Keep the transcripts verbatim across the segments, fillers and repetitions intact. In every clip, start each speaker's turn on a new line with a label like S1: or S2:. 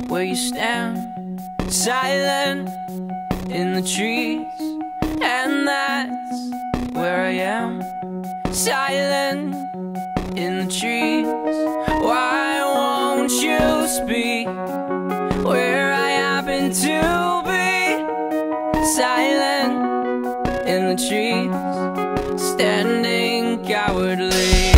S1: where you stand, silent in the trees. And that's where I am, silent in the trees. Why won't you speak where I happen to be? Silent in the trees, standing cowardly.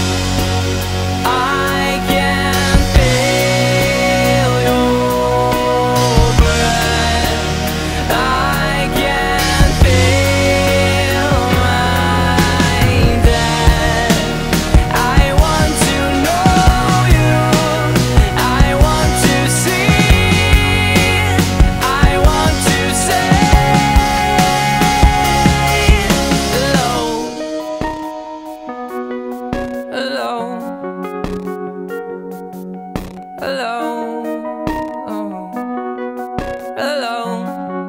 S1: I can feel your breath, I can feel my death. I want to know you, I want to see, I want to say hello, hello, hello, oh, hello.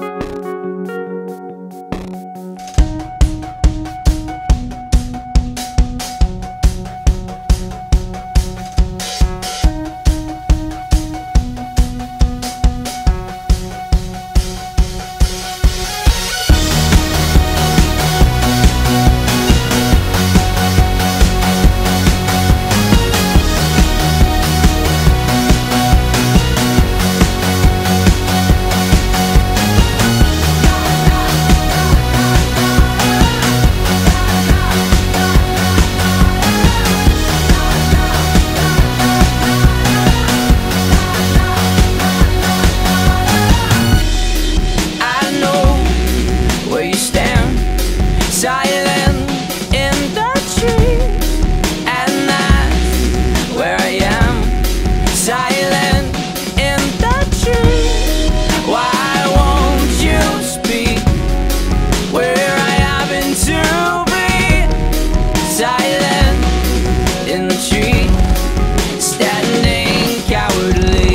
S1: Silent in the trees, and that's where I am. Silent in the trees. Why won't you speak where I happen to be? Silent in the trees, standing cowardly.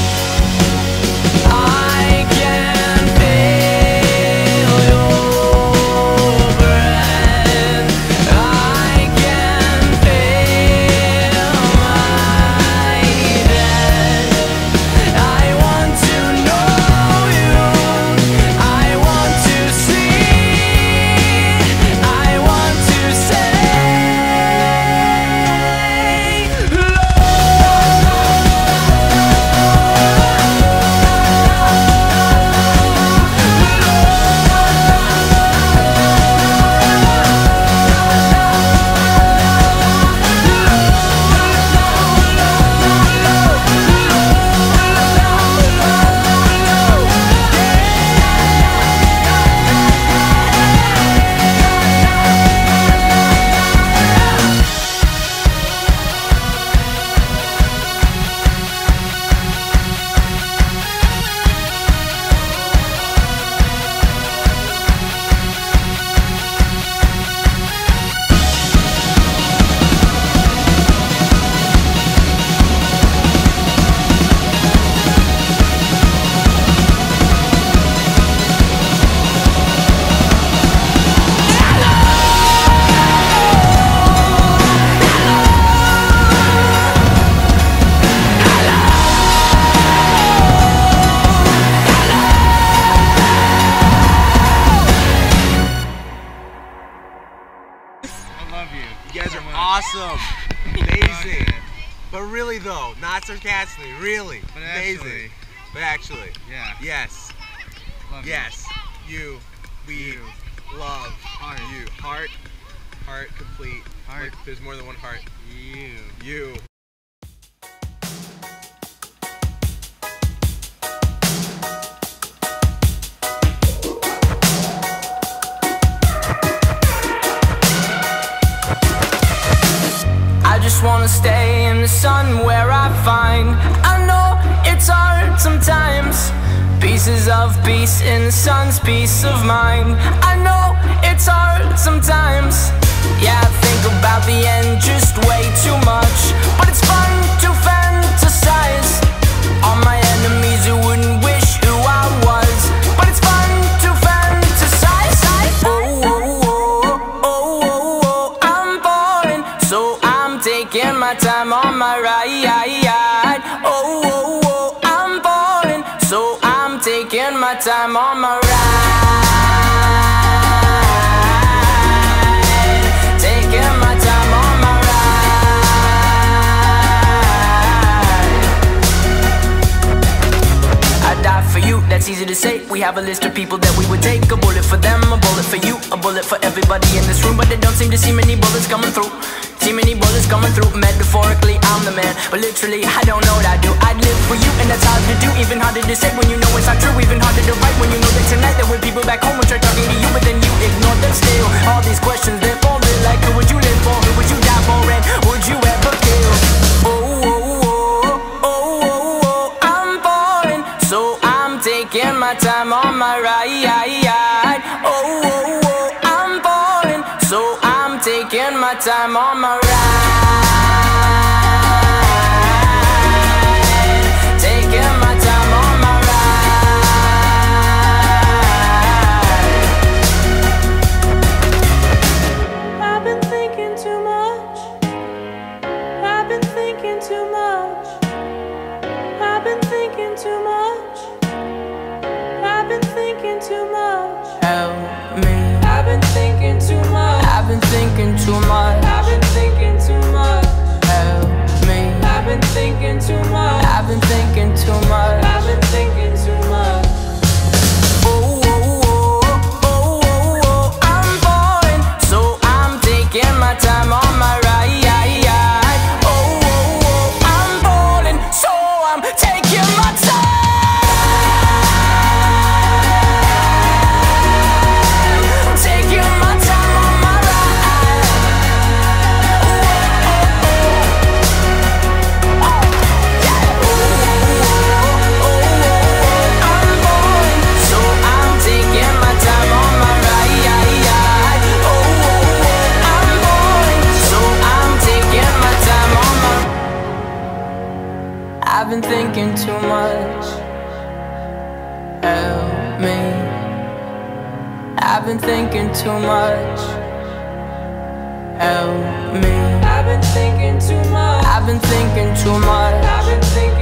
S1: I can feel your breath, I can feel my death. I want to know you, I want to see, I want to say
S2: You guys are awesome, amazing, but really though, not sarcastically, really,
S3: but
S2: amazing,
S3: actually,
S2: but actually,
S3: yeah,
S2: yes,
S3: love
S2: yes, you, you we
S3: you.
S2: love
S3: Heart.
S2: you, heart, heart complete,
S3: Heart.
S2: Like, there's more than one heart,
S3: You.
S2: you.
S1: I just wanna stay in the sun where I find, I know it's hard sometimes, pieces of peace in the sun's peace of mind. I know it's hard sometimes, yeah, I think about the end just way too much, but it's fun to fantasize on my enemies who wouldn't wish who I was, but it's fun to fantasize. Oh, oh, oh, oh, oh, oh, I'm falling, so I'm taking my time on my ride. Oh, oh, oh, I'm falling. my time on my ride, taking my time on my ride. I die for you, that's easy to say. We have a list of people that we would take. A bullet for them, a bullet for you, a bullet for everybody in this room. But they don't seem to see many bullets coming through. See many bullets coming through. Metaphorically, I'm the man, but literally, I don't know what I do. I'd live for you, and that's hard to do. Even harder to say when you know it's not true. Even harder to write when you know that tonight there were people back home who tried talking to you, but then you ignored them still. All these questions, they're falling like, who would you live for? Who would you die for? And would you ever kill? Oh, oh, oh, oh, oh, oh, I'm falling, so I'm taking my time on my ride. Oh, oh, oh, I'm falling, so I'm taking my time on my ride, taking my time on my ride. I've been thinking too much. I've been thinking too much. I've been thinking too much. I've been thinking too much. Help me. I've been thinking too much. I've been thinking too much. I've been thinking too much. Help me. I've been thinking too much. I've been thinking too much. I've been thinking too much. Oh, oh, oh, oh, oh, oh, I'm falling, so I'm taking my time on my ride. Oh, oh, oh, I'm falling, so I'm taking my time. Taking my time on my ride. Oh, oh, oh, oh, yeah. Oh, oh, oh, I'm falling, so I'm taking my time on my ride. Oh, oh, oh, I'm falling, so I'm taking my time on my. I've been thinking too much. Help me. I've been thinking too much. Help me. I've been thinking too much. I've been thinking too much. I've been thinking